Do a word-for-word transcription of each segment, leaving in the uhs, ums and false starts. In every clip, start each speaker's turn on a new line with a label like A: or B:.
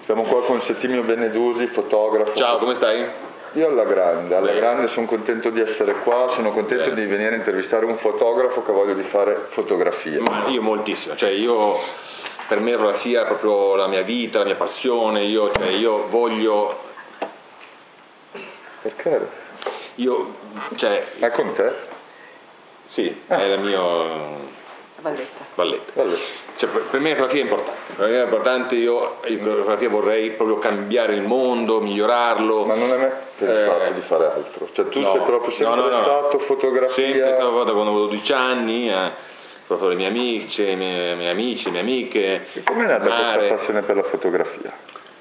A: Siamo qua con Settimio Benedusi, fotografo.
B: Ciao, come stai?
A: Io alla grande, alla
B: Beh.
A: grande sono contento di essere qua, sono contento
B: Beh.
A: di venire a intervistare un fotografo che voglio di fare fotografie.
B: Ma io moltissimo, cioè io, per me la fotografia è proprio la mia vita, la mia passione, io, cioè, io voglio...
A: Perché?
B: Io, cioè...
A: È con te?
B: Sì,
A: Ah.
B: è la mia...
C: Valletta.
B: Valletta.
A: Valletta.
B: Cioè, per per me la fotografia è importante, per me è importante, io, io con la fotografia vorrei proprio cambiare il mondo, migliorarlo.
A: Ma non è me per il
B: Eh,
A: fatto di fare altro, cioè tu
B: no,
A: sei proprio sempre
B: no, no, no.
A: stato fotografia...
B: Sempre stato da quando avevo dodici anni, eh, proprio le mie amiche, i miei, miei amici, le mie amiche.
A: E come è nata
B: mare.
A: questa passione per la fotografia?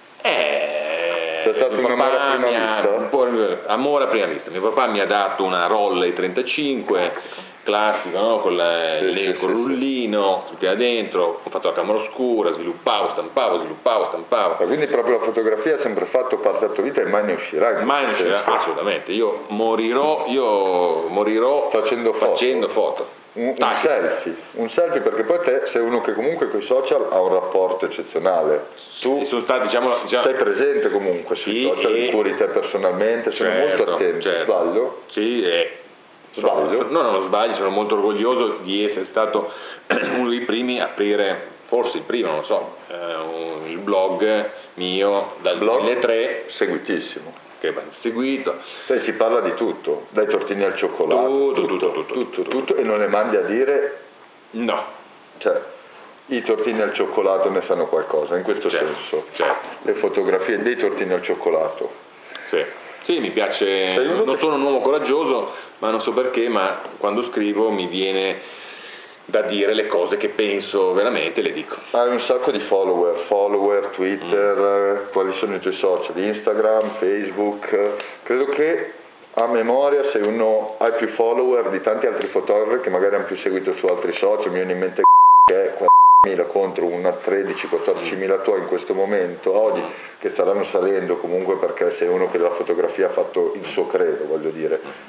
B: Eh,
A: C'è stato
B: mio
A: un amore a
B: papà
A: prima
B: mi ha-
A: vista?
B: un po' amore a prima vista. Mio papà mi ha dato una Rollei trentacinque, classico, no? Con la-
A: Sì,
B: il
A: sì,
B: col
A: sì,
B: rullino, metteva dentro, ho fatto la camera oscura, sviluppavo, stampavo, sviluppavo, stampavo.
A: Ma quindi proprio la fotografia ha sempre fatto parte della tua vita e mai ne uscirà? in
B: Mai non
A: questo
B: c'era,
A: senso?
B: assolutamente, io morirò, io morirò
A: Facendo foto?
B: facendo foto.
A: Un, un
B: Tac.
A: selfie, un selfie perché poi te sei uno che comunque con i social ha un rapporto eccezionale. Tu
B: Sono stati, diciamo, diciamo
A: sei presente comunque sui
B: Sì,
A: social,
B: e-
A: li curi te personalmente, sono
B: Certo,
A: molto attento.
B: certo.
A: Sbaglio?
B: Sì, e
A: Sbaglio?
B: sono- no, no, non sbaglio, sono molto orgoglioso di essere stato uno dei primi a aprire, forse il primo, non lo so, eh, un- il blog mio dal
A: Blog
B: duemilatré,
A: seguitissimo.
B: che abbiamo seguito.
A: Sai, si parla di tutto, dai tortini al cioccolato,
B: Tutto,
A: tutto,
B: tutto, tutto,
A: tutto, tutto, e non le mandi a dire,
B: No,
A: cioè, i tortini al cioccolato ne sanno qualcosa, in questo
B: certo,
A: senso.
B: certo,
A: Le fotografie dei tortini al cioccolato.
B: sì. Sì, mi piace,
A: Sei uno
B: non
A: che-
B: sono un uomo coraggioso, ma non so perché, ma quando scrivo mi viene da dire le cose che penso veramente, le dico.
A: Hai un sacco di follower, follower, Twitter,
B: Mm.
A: eh, quali sono i tuoi social? Instagram, Facebook, eh, credo che a memoria sei uno, hai più follower di tanti altri fotografi che magari hanno più seguito su altri social, mi viene in mente che è quarantamila contro una tredici quattordicimila tuoi in questo momento, oggi che staranno salendo comunque perché sei uno che della fotografia ha fatto il suo credo, voglio dire.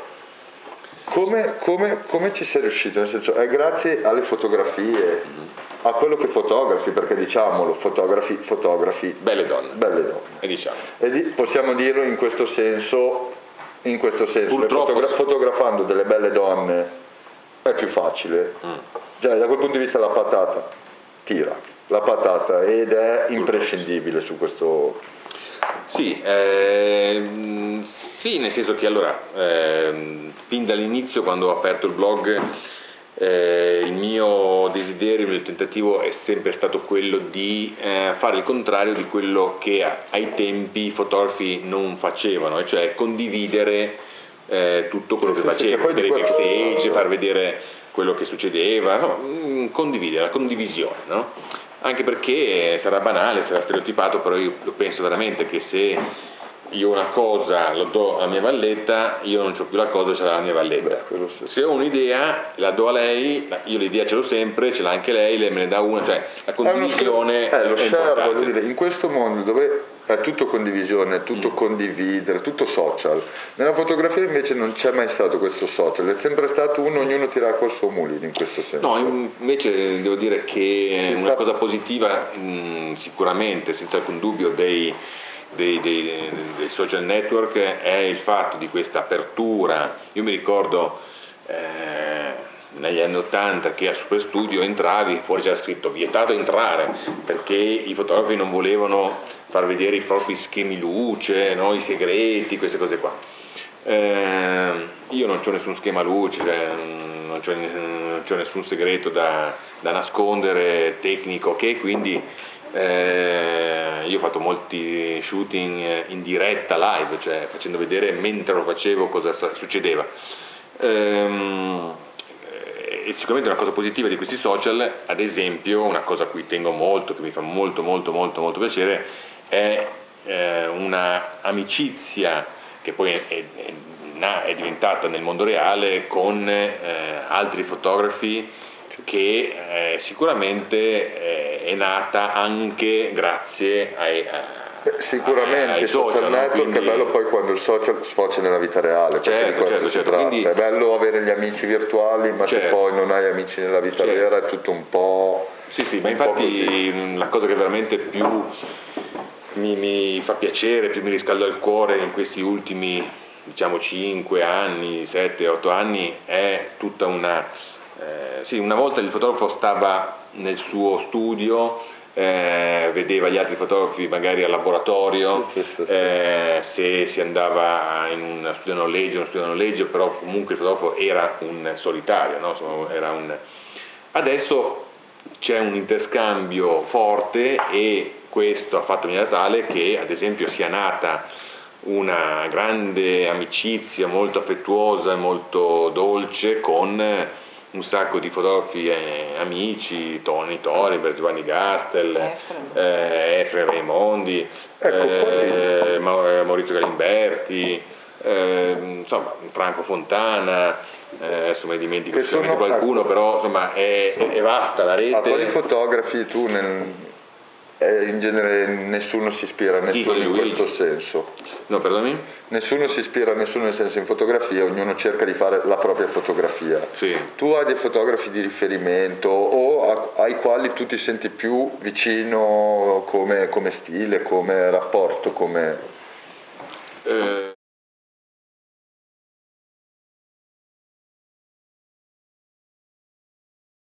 A: Come, come- come ci sei riuscito? Nel senso, è grazie alle fotografie, a quello che fotografi, perché diciamolo, fotografi, fotografi,
B: Belle donne,
A: belle donne.
B: e diciamo.
A: E di- possiamo dirlo in questo senso, in questo senso, le
B: Purtroppo
A: fotogra-
B: sì.
A: fotografando delle belle donne è più facile.
B: Mm.
A: Cioè, da quel punto di vista la patata tira, la patata, ed è imprescindibile su questo.
B: Sì, ehm, sì, nel senso che allora, ehm, fin dall'inizio quando ho aperto il blog, eh, il mio desiderio, il mio tentativo è sempre stato quello di eh, fare il contrario di quello che a- ai tempi i fotografi non facevano, e cioè condividere eh, tutto quello
A: Sì,
B: che
A: sì, sì, che
B: facevo,
A: poi di
B: vedere i
A: questo-
B: backstage, far vedere quello che succedeva, no? Mm, condividere, la condivisione, no? Anche perché sarà banale, sarà stereotipato, però io penso veramente che se io una cosa lo do alla mia Valletta, io non ho più la cosa, ce l'ha la mia Valletta.
A: Beh, quello sì.
B: Se ho un'idea, la do a lei, io l'idea ce l'ho sempre, ce l'ha anche lei, lei me ne dà una, cioè la
A: È uno
B: condivisione
A: scambio- eh, lo
B: è
A: share,
B: importante.
A: voglio dire, in questo mondo dove è tutto condivisione, è tutto
B: Mm.
A: condividere, tutto social, nella fotografia invece non c'è mai stato questo social, è sempre stato uno, ognuno tirare col suo mulino in questo senso.
B: No, invece devo dire che
A: Si
B: una
A: sta-
B: cosa positiva, mh, sicuramente, senza alcun dubbio, dei, dei- dei- dei social network è il fatto di questa apertura. Io mi ricordo eh, negli anni ottanta che a Super Studio entravi, fuori c'era scritto vietato entrare, perché i fotografi non volevano far vedere i propri schemi luce, no? I segreti, queste cose qua. Eh, io non ho nessun schema luce, cioè, non c'ho, non c'ho nessun segreto da, da nascondere tecnico, che quindi eh, io ho fatto molti shooting in diretta live, cioè facendo vedere mentre lo facevo cosa succedeva. Ehm, e sicuramente una cosa positiva di questi social, ad esempio, una cosa a cui tengo molto, che mi fa molto molto molto molto piacere, è eh, una amicizia che poi è, è, è, è diventata nel mondo reale con eh, altri fotografi, che eh, sicuramente eh, è nata anche grazie ai, a,
A: Beh, sicuramente
B: ai
A: il social,
B: social, no?
A: network
B: Quindi-
A: è bello poi quando il social sfocia nella vita reale, perché
B: Certo,
A: di questo
B: certo,
A: si
B: certo,
A: tratta.
B: quindi-
A: È bello avere gli amici virtuali, ma se
B: Certo.
A: poi non hai amici nella vita
B: Certo.
A: vera è tutto un po'.
B: Sì, sì, ma
A: un po' così.
B: infatti la cosa che veramente più mi, mi fa piacere, più mi riscalda il cuore in questi ultimi, diciamo, cinque anni, sette otto anni, è tutta una... Eh, sì, una volta il fotografo stava nel suo studio, eh, vedeva gli altri fotografi magari al laboratorio,
A: Sì, sì, sì.
B: eh, se si andava in uno studio noleggio, uno studio noleggio, però comunque il fotografo era un solitario, no? Insomma, era un... Adesso c'è un interscambio forte e questo ha fatto in maniera tale che ad esempio sia nata una grande amicizia molto affettuosa e molto dolce con un sacco di fotografi eh, amici, Tony Torenberg, Giovanni Gastel,
C: Efrem,
B: eh, Efrem Raimondi,
A: Ecco,
B: eh, Ma- Maurizio Galimberti, eh, insomma Franco Fontana, eh, adesso me ne dimentico
A: Che sono-
B: sicuramente qualcuno, però insomma è, è vasta la
A: A quali
B: rete.
A: fotografi tu nel- eh, in genere nessuno si ispira a nessuno
B: Titoli,
A: in
B: Luigi.
A: questo senso?
B: No, perdonami?
A: Nessuno si ispira a nessuno nel senso in fotografia, ognuno cerca di fare la propria fotografia.
B: Sì.
A: Tu hai dei fotografi di riferimento o a- ai quali tu ti senti più vicino come, come stile, come rapporto, come...
B: Eh,